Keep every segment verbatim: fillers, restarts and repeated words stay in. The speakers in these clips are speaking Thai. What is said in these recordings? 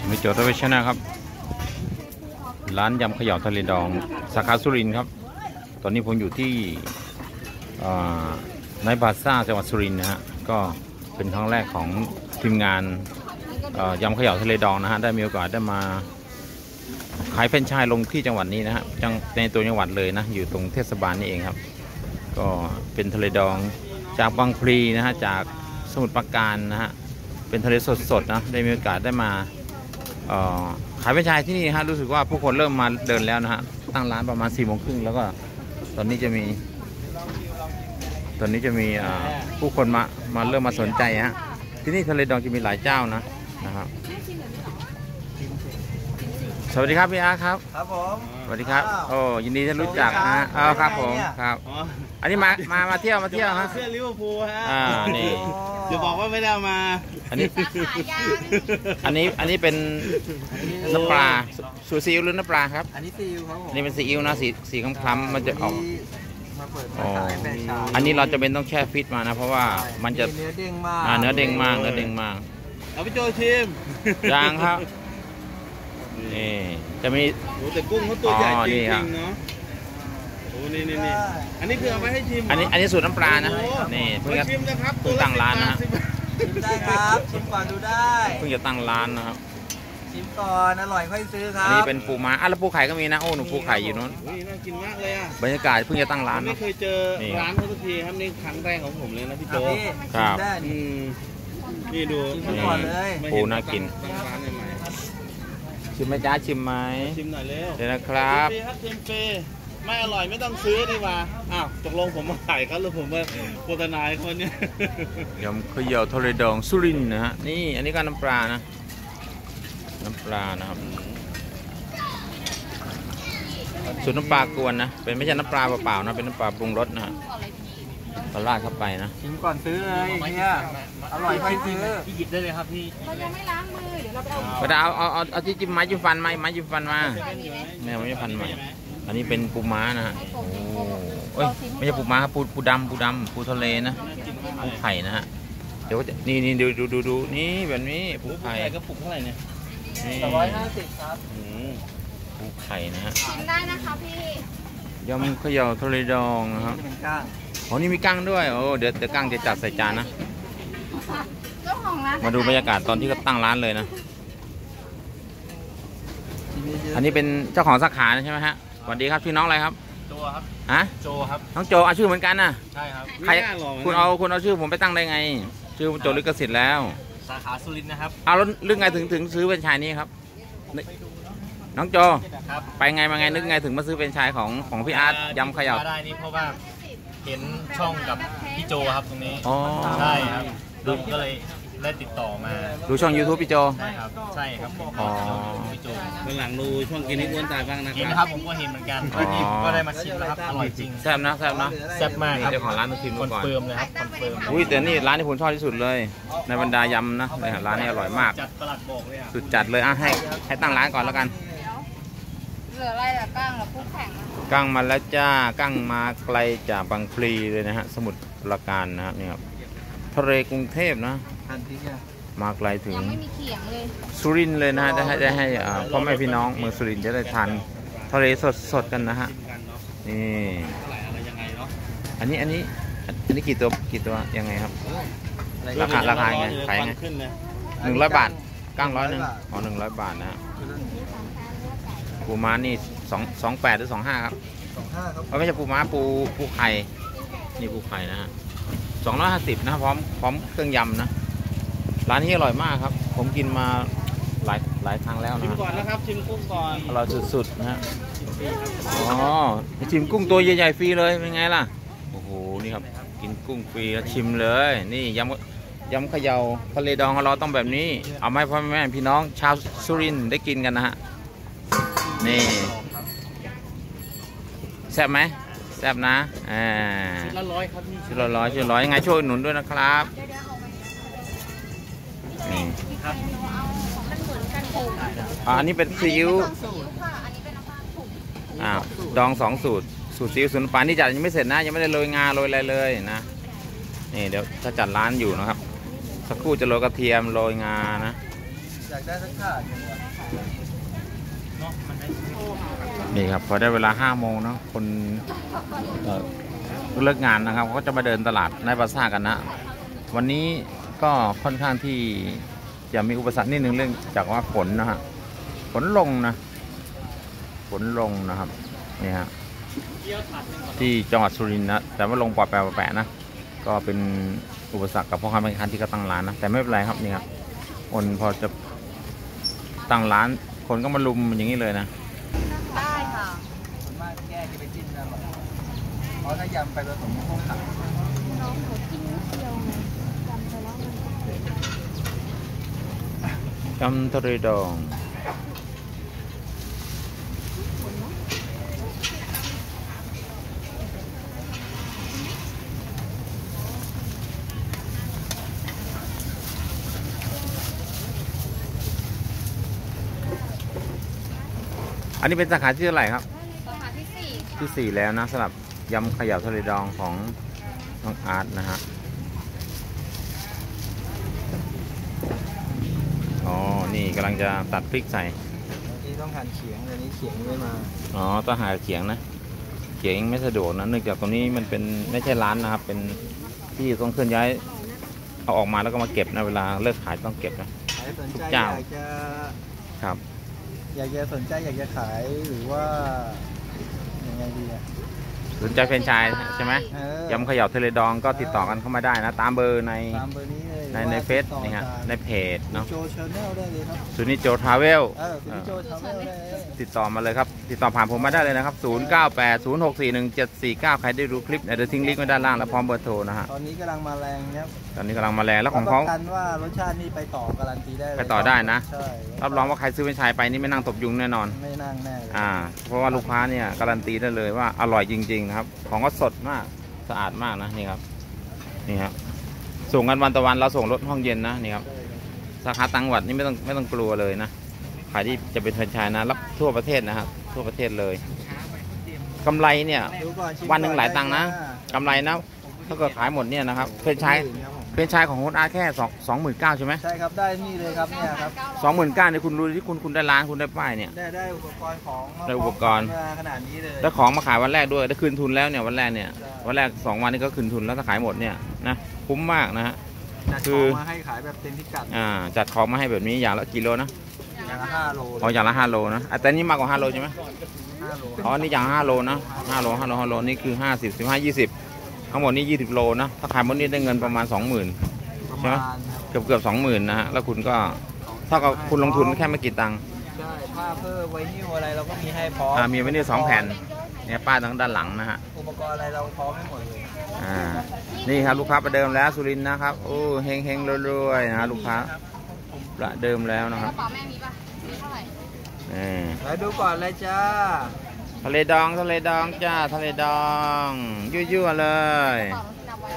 มีโจทย์ทวีชนะครับร้านยำเขย่าทะเลดองสาขาสุรินทร์ครับตอนนี้ผมอยู่ที่ในบาซ่าจังหวัดสุรินทร์นะฮะก็เป็นครั้งแรกของทีมงานยำเขย่าทะเลดองนะฮะได้มีโอกาสได้มาขายแฟรนไชส์ลงที่จังหวัดนี้นะฮะในตัวจังหวัดเลยนะอยู่ตรงเทศบาลนี่เองครับก็เป็นทะเลดองจากบางพลีนะฮะจากสมุทรปราการนะฮะเป็นทะเลสดๆนะได้มีโอกาสได้มาขายแฟรนไชส์ที่นี่ฮะรู้สึกว่าผู้คนเริ่มมาเดินแล้วนะฮะตั้งร้านประมาณสี่โมงครึ่งแล้วก็ตอนนี้จะมีตอนนี้จะมีผู้คนมามาเริ่มมาสนใจฮะที่นี่ทะเลดองจะมีหลายเจ้านะนะครับสวัสดีครับพี่อาร์ครับครับผมสวัสดีครับโอ้ยินดีที่รู้จักนะอ๋อครับผมครับอันนี้มามามาเที่ยวมาเที่ยวฮะเสื้อลิเวอร์พูลฮะอ่านี่จะบอกว่าไม่ได้มาอันนี้อันนี้อันนี้เป็นน้ำปลาสูตรซีอิ๊วหรือน้ำปลาครับอันนี้ซีอิ๊วครับผมอันนี้เป็นซีอิ๊วนะสีสีคล้ำๆมันจะออกอ๋ออันนี้เราจะเป็นต้องแช่ฟิตมานะเพราะว่ามันจะเนื้อเด้งมากเนื้อเด้งมากเนื้อเด้งมากเอาไปโจชิมยางครับนี่จะมีโอ้แต่กุ้งเขาตัวใหญ่จริงๆเนาะโอ้นี่นี่นี่อันนี้คือเอาไว้ให้ชิมอันนี้อันนี้สูตรน้ำปลานะนี่เพิ่งจะชิมนะครับเพิ่งตั้งร้านนะชิมได้ครับชิมก่อนดูได้เพิ่งจะตั้งร้านนะครับชิมก่อนอร่อยค่อยซื้อครับอันนี้เป็นปูม้าอ่ะแล้วปูไข่ก็มีนะโอ้หนูปูไข่อยู่นู้นน่ากินมากเลยอ่ะบรรยากาศเพิ่งจะตั้งร้านไม่เคยเจอร้านเขาสักทีครับนี่ครั้งแรกของผมเลยนะพี่โจครับนี่ดูก่อนเลยปูน่ากินชิมไหมจ้าชิมไหมชิมหน่อยเร็วเดี๋ยวนะครับชิมเฟไม่อร่อยไม่ต้องซื้อดีกว่าอ้าวตกลงผมมาขายเขาหรือผมมาโฆษณาคนนี้ยำเขย่าทะเลดองสุรินทร์นะฮะนี่อันนี้ก็น้ำปลานะน้ำปลานะครับสูตรน้ำปลากวนนะเป็นไม่ใช่น้ำปลาเปล่าๆนะเป็นน้ำปลาปรุงรสนะฮะปลาราดเข้าไปนะชิมก่อนซื้อเลยเนี่ยอร่อยค่อยซื้อพี่หยิบได้เลยครับพี่เรายังไม่ล้างมือเดี๋ยวเราไปเอาเอาเอาเอาเอาที่จิ้มไม้จิ้มฟันไม้ไม้จิ้มฟันมาแม่ไม้จิ้มฟันมาอันนี้เป็นปูม้านะฮะโอ้เอ้ยไม่ใช่ปูม้าครับปูปูดำปูดำปูทะเลนะปูไข่นะฮะเดี๋ยวจะนี่นี่ดูดูดูดูนี่แบบนี้ปูไข่ก็ปูเท่าไหร่เนี่ยสองร้อยห้าสิบครับปูไข่นะฮะชิมได้นะคะพี่ยำเขย่าทะเลดองนะครับอ๋อนี่มีกั้งด้วยโอ้เดี๋ยวเดี๋ยวกั้งจะจัดใส่จานนะเจ้าของร้านมาดูบรรยากาศตอนที่เขาตั้งร้านเลยนะอันนี้เป็นเจ้าของสาขาใช่ไหมฮะสวัสดีครับชื่อน้องอะไรครับโจครับฮะโจครับน้องโจเอาชื่อเหมือนกันนะใช่ครับใครคุณเอาคุณเอาชื่อผมไปตั้งได้ไงชื่อโจลิขสิทธิ์แล้วสาขาสุรินทร์นะครับเอาแล้วเรื่องไงถึงถึงซื้อเป็นชายนี้ครับน้องโจไปไงมาไงนึกไงถึงมาซื้อเป็นชายของของพี่อาร์ตยำเขย่าได้นี่เพราะว่าเห็นช่องกับพี่โจครับตรงนี้อ๋อใช่ครับดูก็เลยได้ติดต่อมาดูช่อง ยูทูบ พี่โจใช่ครับใช่ครับอ๋อพี่โจเมื่อหลังดูช่องกินให้อ้วนตายบ้างนะครับเห็นครับผมก็เห็นเหมือนกันก็ได้มาชิมแล้วครับอร่อยจริงแซ่บนะแซ่บนะแซ่บมากครับเจ้าของร้านต้องชิมก่อนคอนเฟิร์มเลยครับคอนเฟิร์มอุ้ยแต่นี่ร้านที่ผมชอบที่สุดเลยในบรรดายำนะร้านนี้อร่อยมากจัดประหลัดบอกเลยสุดจัดเลยอ่ะให้ให้ตั้งร้านก่อนแล้วกันเหลืออะไรล่ะก้างหรือปูแข็งกั้งมาแล้วจ้ากั้งมาไกลจากบางพลีเลยนะฮะสมุทรปราการนะครับนี่ครับทะเลกรุงเทพนะมาไกลถึงสุรินทร์เลยนะฮะได้ให้ได้ให้พ่อแม่พี่น้องเมืองสุรินทร์จะได้ทานทะเลสดสดกันนะฮะนี่อันนี้อันนี้อันนี้กี่ตัวกี่ตัวยังไงครับราคาราคาไงขายไงหนึ่งร้อยบาทกั้งร้อยหนึ่งอ๋อหนึ่งร้อยบาทนะฮะปูม้านี่สองสองแปดหรือสองห้าครับสองห้าครับไม่ใช่ปูม้าปูปูไข่นี่ปูไข่นะฮะสองร้อยห้าสิบนะพร้อมพร้อมเครื่องยำนะร้านนี้อร่อยมากครับผมกินมาหลายหลายครั้งแล้วนะชิมก่อนนะครับชิมกุ้งก่อนอร่อยสุดๆนะฮะอ๋อชิมกุ้งตัวใหญ่ๆฟรีเลยเป็นไงล่ะโอ้โหนี่ครับกินกุ้งฟรีแล้วชิมเลยนี่ยำยำเขย่าทะเลดองของเราต้องแบบนี้เอาให้พ่อแม่พี่น้องชาวสุรินทร์ได้กินกันนะฮะนี่แซ่บไหมแซ่บนะอ่าชุดละร้อยครับพี่ชุดละร้อยชุดละร้อยยังไงช่วยหนุนด้วยนะครับนี่อันนี้เป็นซีอิ๊วอ้าวดองสองสูตรสูตรซีอิ๊วสูตรปลานี่จัดยังไม่เสร็จนะยังไม่ได้โรยงาโรยอะไรเลยนะนี่เดี๋ยวถ้าจัดร้านอยู่นะครับสักครู่จะโรยกระเทียมโรยงานะอยากได้สักถาดหนึ่งเนาะมันได้นี่ครับพอได้เวลาห้าโมงเนาะคนเอ่อเลิกงานนะครับเขาก็จะมาเดินตลาดในปราสาทกันนะวันนี้ก็ค่อนข้างที่จะมีอุปสรรคนิดนึงเรื่องจากว่าฝนนะฮะฝนลงนะฝนลงนะครับนี่ฮะที่จังหวัดสุรินทร์นะแต่ว่าลงปอดแปะแปะนะก็เป็นอุปสรรคกับพ่อค้าแม่ค้าที่เขาตั้งร้านนะแต่ไม่เป็นไรครับนี่ครับคนพอจะตั้งร้านคนก็มาลุมอย่างนี้เลยนะได้ค่ะส่วนมากแยกที่ไปจิ้มนะหรอเพราะถ้ายำไปผสมกับพวกผักน้องเขากินนิดเดียวไงจำไปแล้วมันยำทะเลดองอันนี้เป็นสาขาที่เท่าไหร่ครับสาขาที่สี่ค่ะที่สี่แล้วนะสำหรับยำเขย่าทะเลดองของน้องอาร์ตนะฮะอ๋อนี่กำลังจะตัดพริกใส่ที่ต้องหั่นเขียงแต่นี้เขียงไม่มาอ๋อต้องหาเขียงนะเขียงไม่สะดวกนะเนื่องจากตรงนี้มันเป็นไม่ใช่ร้านนะครับ เป็นที่ต้องเคลื่อนย้ายเอาออกมาแล้วก็มาเก็บนะเวลาเลิกขายต้องเก็บนะใครสนใจเจ้าอยากจะครับอยากจะสนใจอยากจะขายหรือว่ายังไงดีอะสนใจแฟรนไชส์ใช่ไหมเออยำเขย่าทะเลดองก็ติดต่อกันเข้ามาได้นะตามเบอร์ในตามเบอร์นี้เลยในในเฟซนี่ฮะในเพจเนาะโจชาแนลได้เลยครับสุนิจโจทราเวลเออคุณโจชาแนลได้เลยติดต่อมาเลยครับ ติดต่อผ่านผมมาได้เลยนะครับ ศูนย์ เก้า แปด ศูนย์ หก สี่ หนึ่ง เจ็ด สี่ เก้า ใครได้ดูคลิปเดี๋ยวทิ้งลิงก์ไว้ด้านล่างแล้วพร้อมเบอร์โทรนะฮะตอนนี้กำลังมาแรงครับตอนนี้กำลังมาแรงแล้วของรับเขาประกันว่ารสชาตินี่ไปต่อการันตีได้เลยไปต่อได้นะใช่รับรองว่าใครซื้อเป็นชายไปนี่ไม่นั่งตบยุงแน่นอนไม่นั่งแน่เลยอ่า เพราะว่าลูกค้าเนี่ยการันตีได้เลยว่าอร่อยจริงๆนะครับ ของก็สดมากสะอาดมากนะนี่ครับนี่ครับส่งกันวันต่อวันเราส่งรถห้องเย็นนะนี่ครับสาขาต่างจังหวัดนี่ไม่ต้องไม่ต้องกลัวเลยนะใครที่จะเป็นแฟรนไชส์นะรับทั่วประเทศนะครับทั่วประเทศเลยกำไรเนี่ยดูก่อชิมวันหนึ่งหลายตังค์นะก่อกำไรนะถ้าเกิดขายหมดเนี่ยนะครับแฟรนไชส์แฟรนไชส์ของคุณอาแค่สองสองหมื่นเก้าใช่ไหมใช่ครับได้นี่เลยครับเนี่ยครับสองหมื่นเก้าเนี่ยคุณรู้ที่คุณคุณได้ร้านคุณได้ป้ายเนี่ยได้ได้อุปกรณ์ของมาได้อุปกรณ์มาขนาดนี้เลยได้ของมาขายวันแรกด้วยได้คืนทุนแล้วเนี่ยวันแรกเนี่ยใช่วันแรกสองวันนี้ก็คืนทุนแล้วถ้าขายหมดเนี่ยนะคุ้มมากนะฮะจัดคืขอองมาให้ขายแบบเต็มพิกัดอ่าจัดของมาให้แบบนี้อย่างละกิโลนะอย่างละห้าโลอ๋ออย่างละห้าโลนะอ่ะแต่นี่มากกว่าห้าโลใช่ไหมห้าโลอ๋อนี่อย่างห้าโลนะห้าโลห้าโลห้าโลนี่คือห้าสิบสิบห้ายี่สิบทั้งหมดนี่ยี่สิบโลนะถ้าขายหมดนี่ได้เงินประมาณสองหมื่นประใช่ไหมมาณครับเกือบเกือบสองหมื่นนะฮะแล้วคุณก็เท่ากับคุณลงทุนแค่ไม่กี่ตังค์ใช่ผ้าเพิ่มไว้นิ้วอะไรเราก็มีให้พร้อมอ่ามีไว้นี่สองแผ่นเนี่ยป้ายทางด้านหลังนะฮะอุปกรณ์อะไรเราพร้อมให้หมดเลยอ่านี่ครับลูกค้าประเดิมแล้วสุรินทร์นะครับโอ้เฮงเฮงๆรวยๆนะฮะลูกค้าประเดิมแล้วนะคกรับระเป๋าแม่มีป่ะมีเท่าไหร่นี่แล้วดูก่อนเลยจ้าทะเลดองทะเลดองจ้าทะเลดองยั่วๆเลยกระเป๋าที่นับไว้อะ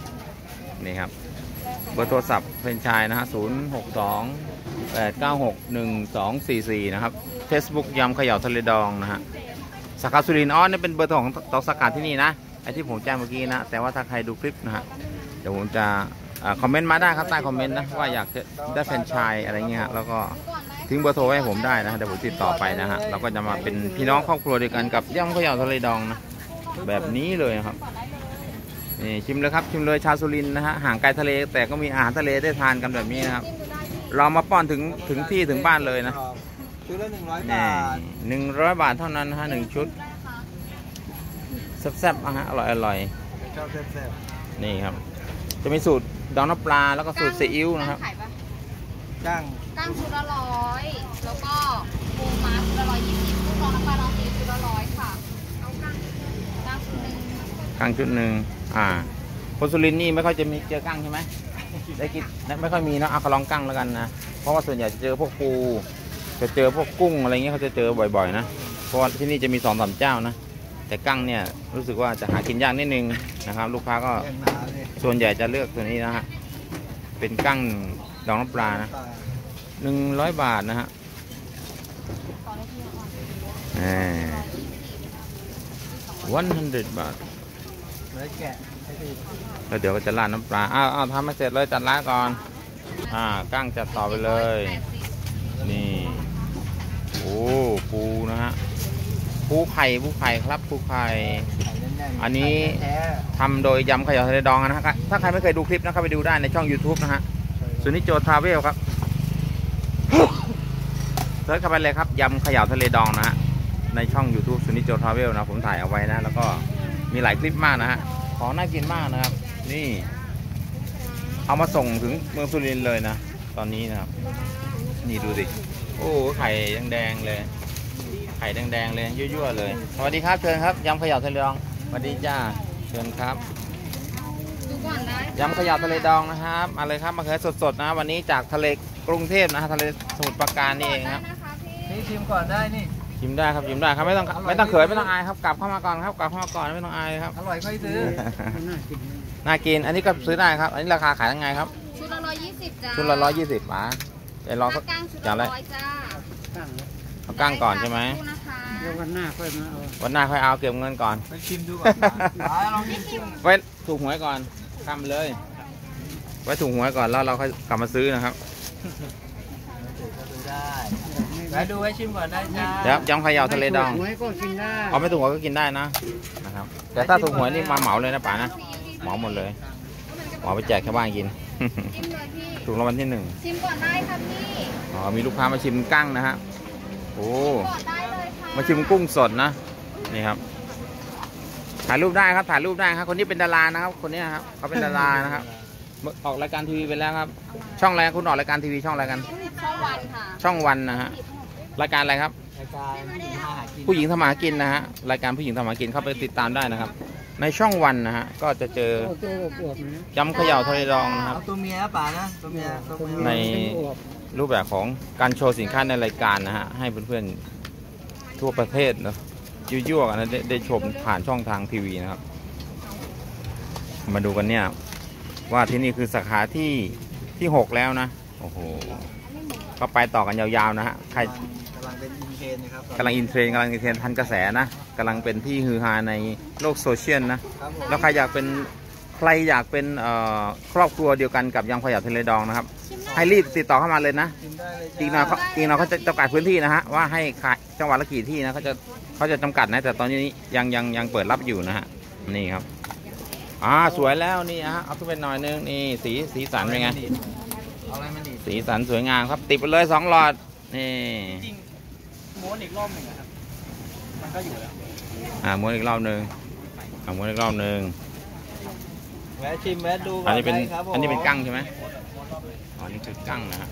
นี่ครับเบอร์โทรศัพท์แฟรนไชส์นะฮะศูนย์หกสองแปดเก้าหกหนึ่งสองสี่สี่นะครับ Facebook ยำเขย่าทะเลดองนะฮะสาขาสุรินทร์อ๋อนี่เป็นเบอร์โทรของตอกสกัดที่นี่นะไอที่ผมแจ้งเมื่อกี้นะแต่ว่าถ้าใครดูคลิปนะฮะเดี๋ยวผมจะอ่าคอมเมนต์มาได้ครับใต้คอมเมนต์นะว่าอยากจะได้แฟรนไชส์อะไรเงี้ยแล้วก็ทิ้งเบอร์โทรไว้ให้ผมได้นะเดี๋ยวผมติดต่อไปนะฮะเราก็จะมาเป็นพี่น้องครอบครัวเดียวกันกับยำเขย่าทะเลดองนะแบบนี้เลยครับนี่ชิมเลยครับชิมเลยชาวสุรินทร์นะฮะห่างไกลทะเลแต่ก็มีอาหารทะเลได้ทานกันแบบนี้นะครับเรามาป้อนถึงถึงที่ถึงบ้านเลยนะชุดละหนึ่งร้อยนี่บาทหนึ่งร้อยบาทเท่านั้นนะฮะหนึ่งชุดแซ่บๆนะฮะอร่อยอร่อยชอบแซ่บๆนี่ครับ จะมีสูตรดองน้ำปลาแล้วก็สูตรซีอิ๊วนะครับขายปะๆจ้างก้างชุดละร้อยแล้วก็ปูม้าชุดละร้อยยี่สิบกุ้งดองน้ำปลาดองซีอิ๊วชุดละร้อยค่ะเอาก้างก้างชุดหนึ่งกั้งชุดหนึ่งอ่าคนสุรินทร์นี่ไม่ค่อยจะมีเจอกั้งใช่ไหมได้กินไม่ค่อยมีเนอะเอาขลองกั้งแล้วกันนะเพราะว่าส่วนใหญ่จะเจอพวกปูจะเจอพวกกุ้งอะไรเงี้ยเขาจะเจอบ่อยๆนะเพราะว่าที่นี่จะมีสองสามเจ้านะแต่กั้งเนี่ยรู้สึกว่าจะหากินยากนิดนึงนะครับ ลูกค้าก็แย่งหนาเลยส่วนใหญ่จะเลือกตัวนี้นะฮะเป็นกั้งดองน้ำปลานะหนึ่งร้อยบาทนะฮะต่อได้ที่ก่อนอ่าone hundred บาทเนื้อแกะให้ดีแล้วเดี๋ยวก็จะราดน้ำปลา อ้าวอ้าวทำมาเสร็จเลยจัดร้านก่อน อ่ากั้งจัดต่อไปเลยแปดสิบโอ้ปูนะฮะปูไข่ปูไข่ครับปูไข่อันนี้ทำโดยยำเขย่าทะเลดองนะฮะถ้าใครไม่เคยดูคลิปนะครับไปดูได้ในช่อง YouTube นะฮะสุนิจโจทราเวลครับเซิร์ชเข้าไปเลยครับยำเขย่าทะเลดองนะฮะในช่อง YouTube สุนิจโจทราเวลนะผมถ่ายเอาไว้นะแล้วก็มีหลายคลิปมากนะฮะของน่ากินมากนะครับนี่เอามาส่งถึงเมืองสุรินทร์เลยนะตอนนี้นะครับนี่ดูสิโอ้ไข่แดงๆเลยไข่แดงๆเลยยั่วๆเลยสวัสดีครับเชิญครับยำเขย่าทะเลดองสวัสดีจ้าเชิญครับดูก่อนได้ยำเขย่าทะเลดองนะครับมาเลยครับมาเขือสดๆนะวันนี้จากทะเลกรุงเทพนะฮะทะเลสมุทรปราการนี่เองครับนะคะพี่นี่ชิมก่อนได้นี่ชิมได้ครับชิมได้ครับไม่ต้องไม่ต้องเขินไม่ต้องอายครับกลับเข้ามาก่อนครับกลับเข้ามาก่อนไม่ต้องอายครับอร่อยค่อยซื้อน่ากินอันนี้ก็ซื้อได้ครับอันนี้ราคาขายยังไงครับชุดละร้อยยี่สิบจ้าชุดละร้อยยี่สิบป๋าเดี๋ยวลองสักก้างชุดอย่างละไรร้อยจ้าเอาก้างก่อนใช่ไหมดูนะคะวันหน้าค่อยมาเอาวันหน้าค่อยเอาเก็บเงินก่อนไปชิมดูก่อนป๋าลองชิมไว้ถูกหวยก่อนทำเลย ไว้ถูกหวยก่อนแล้วเราค่อยกลับมาซื้อนะครับดูได้ไปดูให้ชิมก่อนได้จ้าเดี๋ยวยำเขย่าทะเลดองหวยก็กินได้เอาไม่ถูกหวยก็กินได้นะนะครับแต่ถ้าถูกหวยนี่มาเหมาเลยนะป๋านะเหมาหมดเลยเหมาไปแจกชาวบ้านกินชิมเลยพี่ถูกรางวัลที่หนึ่งชิมก่อนได้ค่ะพี่อ๋อมีลูกค้ามาชิมกั้งนะฮะโอ้ก่อนได้เลยค่ะมาชิมกุ้งสดนะนี่ครับถ่ายรูปได้ครับถ่ายรูปได้ครับคนนี้เป็นดารานะครับคนนี้ครับเขาเป็นดารานะครับออกรายการทีวีไปแล้วครับ ช่องอะไรคุณออกรายการทีวีช่องอะไรกันช่องวันค่ะช่องวันนะฮะรายการอะไรครับรายการมาหากินผู้หญิงทำมาหากินนะฮะรายการผู้หญิงทำมาหากินเข้าไปติดตามได้นะครับ ในช่องวันนะฮะก็จะเจอเอาตัวอวบๆนะยำเขย่าทะเลดองนะครับเอาตัวเมียนะป๋านะตัวเมียตัวเมียในเป็นอวบรูปแบบของการโชว์สินค้าในรายการนะฮะให้เพื่อนๆทั่วประเทศเนาะยั่วๆกันนะได้ได้ชมผ่านช่องทางทีวีนะครับ มาดูกันเนี่ยว่าที่นี่คือสาขาที่ที่หกแล้วนะโอ้โหก็ไปต่อกันยาวๆนะฮะใครกำลังเป็นอินเทรนด์นะครับกำลังอินเทรนด์กำลังอินเทรนด์ทันกระแสนะกำลังเป็นที่ฮือฮาในโลกโซเชียลนะครับผมแล้วใครอยากเป็นใครอยากเป็นเอ่อครอบครัวเดียวกันกับยำเขย่าทะเลดองนะครับให้รีบติดต่อเข้ามาเลยนะชิมได้เลยอีกหน่อยเขาอีกหน่อยเขาจะจำกัดพื้นที่นะฮะว่าให้ขายจังหวัดละกี่ที่นะเขาจะเขาจะจำกัดนะแต่ตอนนี้ยังยังยังเปิดรับอยู่นะฮะนี่ครับอ่าสวยแล้วนี่ฮะเอาขึ้นไปหน่อยนึงนี่สีสีสันเป็นไงเอาอะไรมาดีดสีสันสวยงามครับติดไปเลยสองหลอดนี่จริงม้วนอีกรอบหนึ่งนะครับมันก็อยู่แล้วอ่าม้วนอีกรอบหนึ่งอ่าม้วนอีกรอบหนึ่งแวะชิมแวะดูก่อันนี้เป็นได้ครับผมอันนี้เป็นกั้งใช่ไหมอ๋อนี่คือกั้งนะฮะ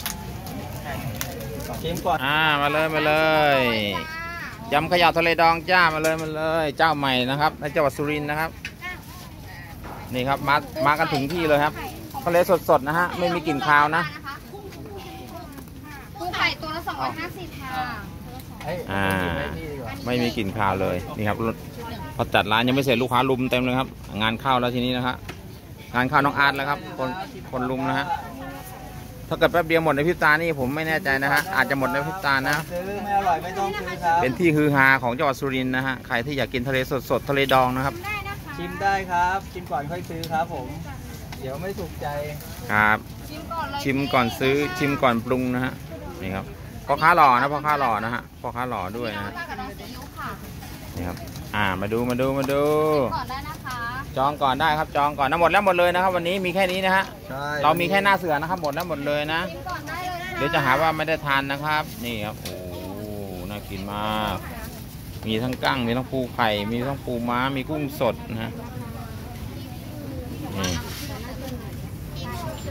ชิมก่อนอ่ามาเลยมาเลยยำเขย่าทะเลดองจ้ามาเลยมาเลยเจ้าใหม่นะครับในจังหวัดสุรินทร์นะครับนี่ครับมามากันถึงที่เลยครับทะเลสดๆนะฮะไม่มีกลิ่นคาวนะกุ้งไข่ตัวละสองร้อยห้าสิบค่ะเอ้ยอ่าชิมไว้นี่ดีกว่าไม่มีกลิ่นคาวเลยนี่ครับพอจัดร้านยังไม่เสร็จลูกค้าลุมเต็มเลยครับ งานเข้าแล้วทีนี้นะครับงานเข้าน้องอาร์ตแล้วครับคนคนลุมนะฮะถ้าเกิดแป๊บเดียวหมดในพริบตานี่ผมไม่แน่ใจนะฮะอาจจะหมดในพริบตานะซื้อไม่อร่อยไม่ต้องซื้อครับเป็นที่ฮือฮาของจังหวัดสุรินทร์นะฮะใครที่อยากกินทะเลสดๆทะเลดองนะครับได้นะคะชิมได้ครับชิมก่อนค่อยซื้อครับผม เดี๋ยวไม่ถูกใจครับชิมก่อนเลยชิมก่อนซื้อชิมก่อนปรุงนะฮะนี่ครับพ่อค้าหล่อนะพ่อค้าหล่อนะฮะพ่อค้าหล่อด้วยนะฮะมากับน้องซีอิ๊วค่ะนี่ครับอ่ามาดูมาดูมาดูก่อนได้นะคะจองก่อนได้ครับจองก่อนนะหมดแล้วหมดเลยนะครับ วันนี้มีแค่นี้นะฮะใช่เรามีแค่หน้าเสือนะครับหมดแล้วหมดเลยนะชิมก่อนได้เลยนะคะเดี๋ยวจะหาว่าไม่ได้ทานนะครับ นี่ครับโอ้น่ากินมาก มีทั้งกั้งมีทั้งปูไข่มีทั้งปูม้ามีกุ้งสดนะฮะนี่